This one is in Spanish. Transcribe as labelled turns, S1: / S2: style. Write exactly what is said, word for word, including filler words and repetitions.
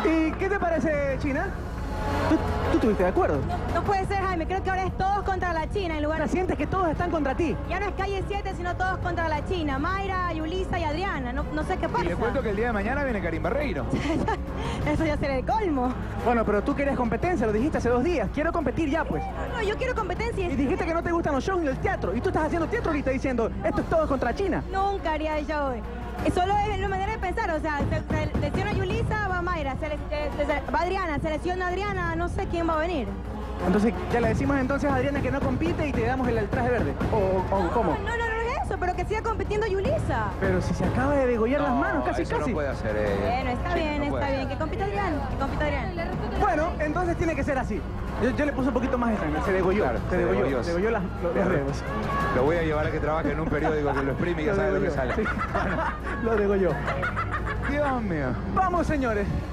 S1: ¿Y qué te parece, China? ¿Tú, tú estuviste de acuerdo?
S2: No, no puede ser, Jaime. Creo que ahora es todos contra la China en lugar
S1: Ahora
S2: de...
S1: sientes que todos están contra ti.
S2: Ya no es calle siete, sino todos contra la China. Mayra, Yulisa y Adriana. No, no sé qué pasa.
S3: Y le cuento que el día de mañana viene Karim Barreiro.
S2: Eso ya será el colmo.
S1: Bueno, pero tú querías competencia, lo dijiste hace dos días. Quiero competir ya, pues.
S2: No, no, yo quiero competencia.
S1: Y dijiste que no te gustan los shows ni el teatro. Y tú estás haciendo teatro ahorita diciendo, esto es todo contra China.
S2: Nunca haría el show. Y solo es la manera de pensar, o sea, se, se lesiona Yulisa, va Mayra, se, se, se, va Adriana, se lesiona Adriana, no sé quién va a venir.
S1: Entonces, ya le decimos entonces a Adriana que no compite y te damos el, el traje verde. ¿O, o
S2: no,
S1: cómo?
S2: No, no, no es eso, pero que siga compitiendo Yulisa.
S1: Pero si se acaba de degollar
S3: No,
S1: las manos, casi,
S3: eso
S1: casi.
S3: no puede hacer ella.
S2: Bueno, está
S3: Sí,
S2: bien,
S3: no
S2: está
S3: puede.
S2: bien, que compita Adriana, que compita Adriana.
S1: Bueno, entonces tiene que ser así. Yo, yo le puse un poquito más de sangre, se degolló,
S3: Claro,
S1: se
S3: se
S1: degolló,
S3: degolló.
S1: se degolló las, los, los dedos.
S3: Lo voy a llevar a que trabaje en un periódico que lo exprime y ya
S1: Lo
S3: sabe lo que
S1: degolló,
S3: sale.
S1: sí. Lo degolló.
S3: Dios mío.
S1: Vamos, señores.